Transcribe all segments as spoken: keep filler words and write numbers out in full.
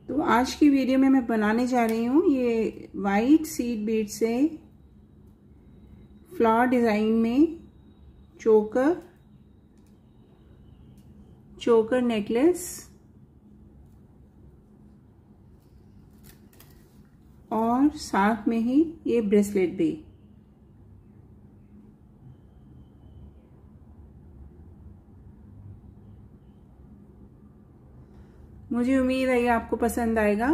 तो आज की वीडियो में मैं बनाने जा रही हूँ ये वाइट सीड बीड से फ्लावर डिज़ाइन में चोकर चोकर नेकलेस और साथ में ही ये ब्रेसलेट भी। मुझे उम्मीद है ये आपको पसंद आएगा।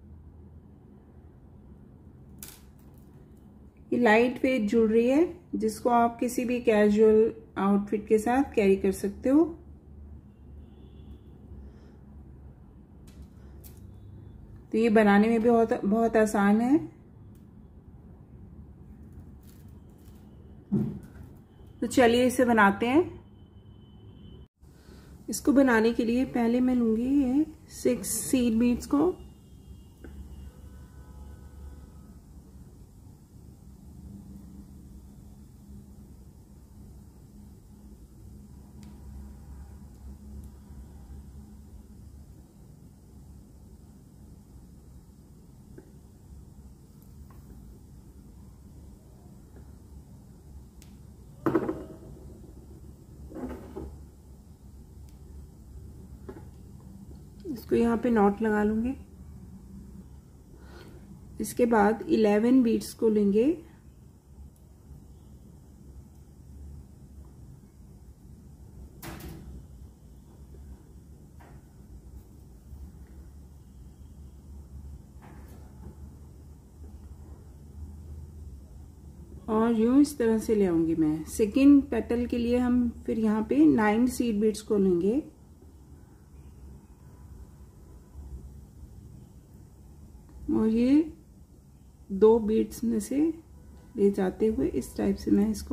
ये लाइट वेट ज्वेलरी है जिसको आप किसी भी कैजुअल आउटफिट के साथ कैरी कर सकते हो। तो ये बनाने में भी बहुत बहुत आसान है। तो चलिए इसे बनाते हैं। इसको बनाने के लिए पहले मैं लूंगी ये सिक्स सीड बीड्स को। इसको यहाँ पे नॉट लगा लूंगी। इसके बाद इलेवन बीड्स को लेंगे और यूं इस तरह से ले आऊंगी मैं। सेकेंड पेटल के लिए हम फिर यहाँ पे नाइन सीड बीड्स को लेंगे और ये दो बीड्स में से ले जाते हुए इस टाइप से मैं इसको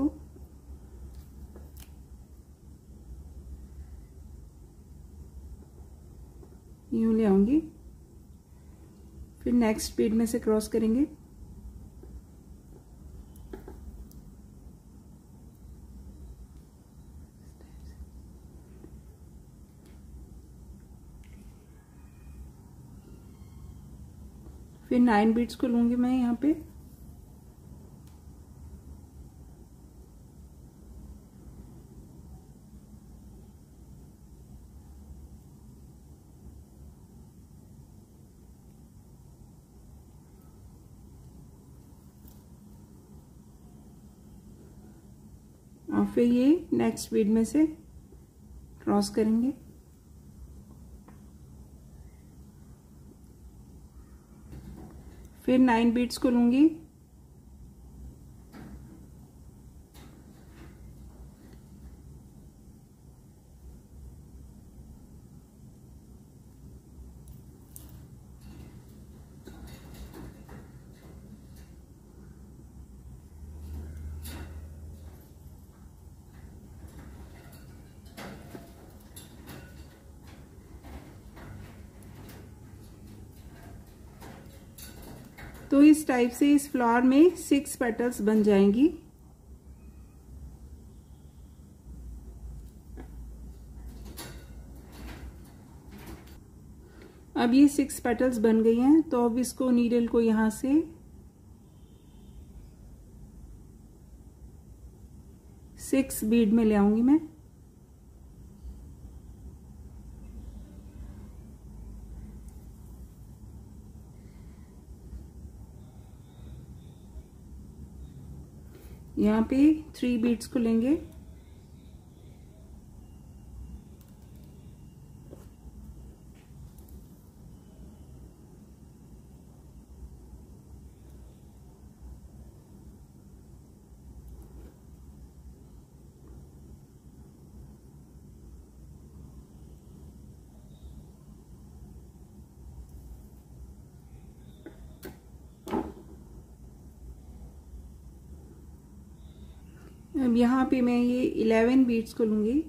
यूं ले आऊंगी। फिर नेक्स्ट बीड में से क्रॉस करेंगे। फिर नाइन बीड्स को लूंगी मैं यहाँ पे और फिर ये नेक्स्ट बीड में से क्रॉस करेंगे। फिर नाइन बीड्स को लूंगी तो इस टाइप से इस फ्लावर में सिक्स पेटल्स बन जाएंगी। अब ये सिक्स पेटल्स बन गई हैं तो अब इसको नीडल को यहां से सिक्स बीड में ले आऊंगी मैं। यहाँ पे थ्री बीड्स को लेंगे अब यहाँ पे मैं ये इलेवन बीड्स को लूंगी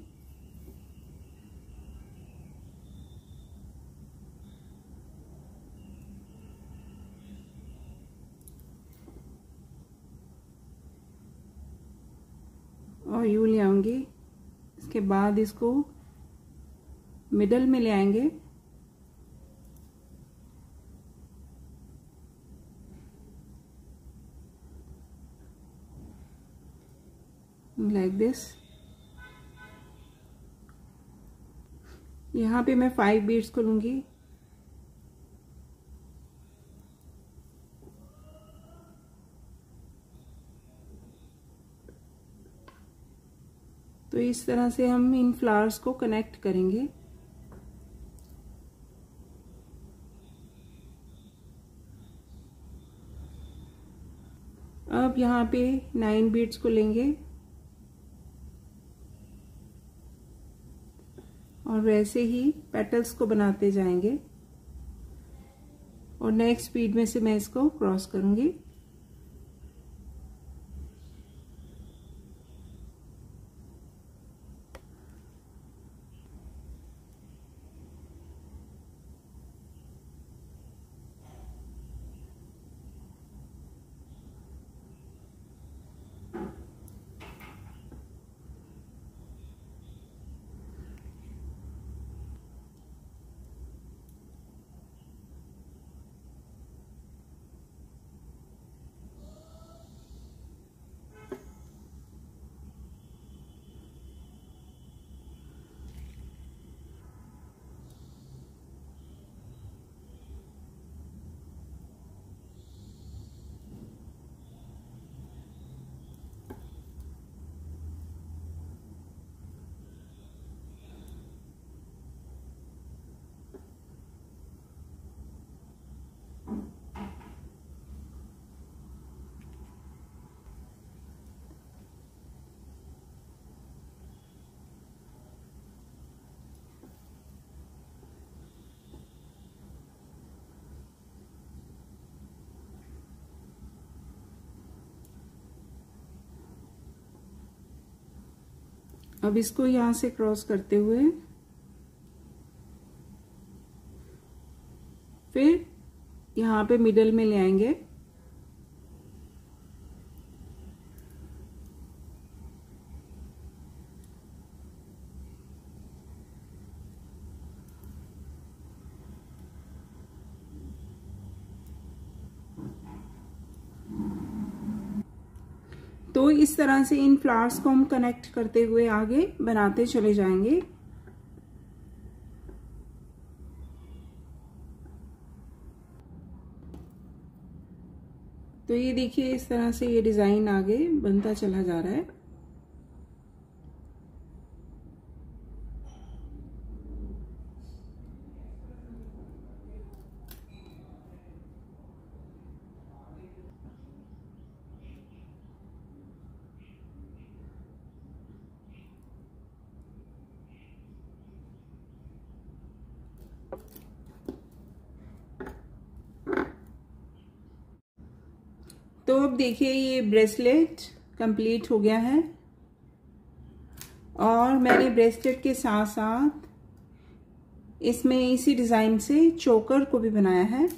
और यूं ले आऊंगी। इसके बाद इसको मिडल में ले आएंगे लाइक दिस। यहाँ पे मैं फाइव बीड्स को लूंगी। तो इस तरह से हम इन फ्लावर्स को कनेक्ट करेंगे। अब यहाँ पे नाइन बीड्स को लेंगे और वैसे ही पेटल्स को बनाते जाएंगे और नेक्स्ट बीड में से मैं इसको क्रॉस करूंगी। अब इसको यहां से क्रॉस करते हुए फिर यहाँ पे मिडल में ले आएंगे। तो इस तरह से इन फ्लावर्स को हम कनेक्ट करते हुए आगे बनाते चले जाएंगे। तो ये देखिए इस तरह से ये डिजाइन आगे बनता चला जा रहा है। तो अब देखिए ये ब्रेसलेट कंप्लीट हो गया है और मैंने ब्रेसलेट के साथ साथ इसमें इसी डिजाइन से चोकर को भी बनाया है।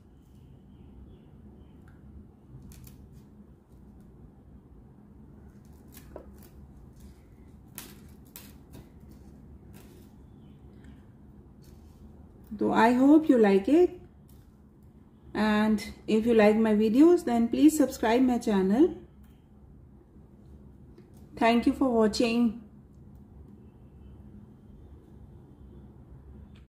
तो I hope you like it, and if you like my videos then please subscribe my channel. Thank you for watching.